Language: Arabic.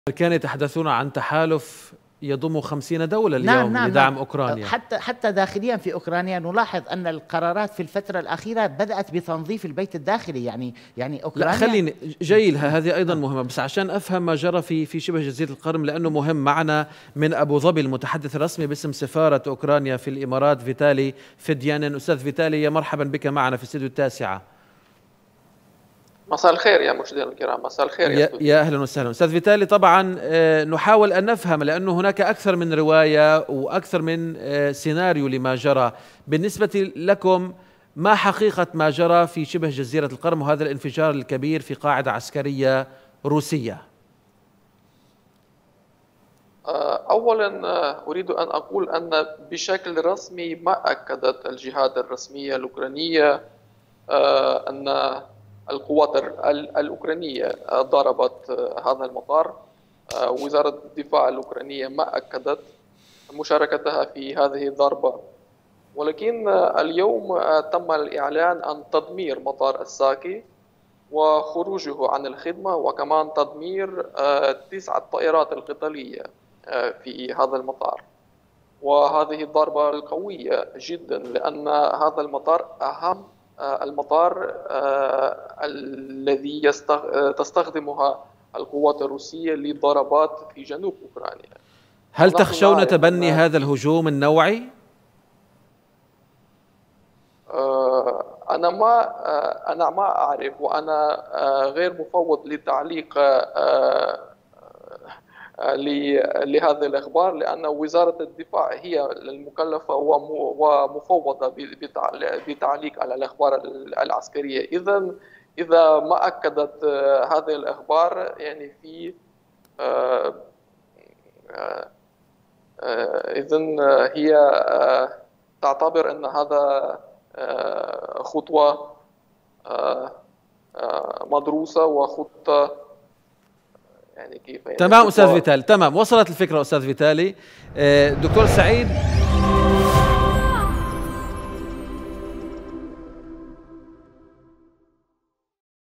كانوا يتحدثون عن تحالف يضم 50 دولة اليوم نعم لدعم أوكرانيا. حتى داخليا في أوكرانيا نلاحظ أن القرارات في الفترة الأخيرة بدأت بتنظيف البيت الداخلي. يعني أوكرانيا. لا خليني جاي لها، هذه أيضا مهمة، بس عشان أفهم ما جرى في شبه جزيرة القرم لأنه مهم. معنا من أبو ظبي المتحدث الرسمي باسم سفارة أوكرانيا في الإمارات فيتالي فديانين. أستاذ فيتالي، يا مرحبا بك معنا في استوديو التاسعة. مساء الخير يا مشاهدينا الكرام. مساء الخير يا اهلا وسهلا استاذ فيتالي. طبعا نحاول ان نفهم لانه هناك اكثر من روايه واكثر من سيناريو لما جرى. بالنسبه لكم ما حقيقه ما جرى في شبه جزيره القرم وهذا الانفجار الكبير في قاعده عسكريه روسيه؟ اولا اريد ان اقول ان بشكل رسمي ما اكدت الجهات الرسميه الاوكرانيه ان القوات الأوكرانية ضربت هذا المطار. وزارة الدفاع الأوكرانية ما أكدت مشاركتها في هذه الضربة، ولكن اليوم تم الإعلان عن تدمير مطار الساكي وخروجه عن الخدمة، وكمان تدمير 9 طائرات القتالية في هذا المطار. وهذه الضربة القوية جدا لأن هذا المطار أهم المطار الذي تستخدمها القوات الروسية لضربات في جنوب أوكرانيا. هل تخشون تبني هذا الهجوم النوعي؟ أنا ما أعرف، وأنا غير مفوض للتعليق لهذه الأخبار، لأن وزارة الدفاع هي المكلفة ومفوضة بتعليق على الأخبار العسكرية. إذا ما أكدت هذه الأخبار يعني في إذن هي تعتبر أن هذا خطوة مدروسة وخطة يعني كيف يعني. تمام أستاذ فيتالي، تمام، وصلت الفكرة أستاذ فيتالي. دكتور سعيد،